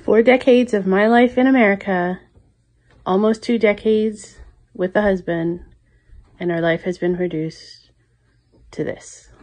4 decades of my life in America, almost 2 decades with a husband, and our life has been reduced to this.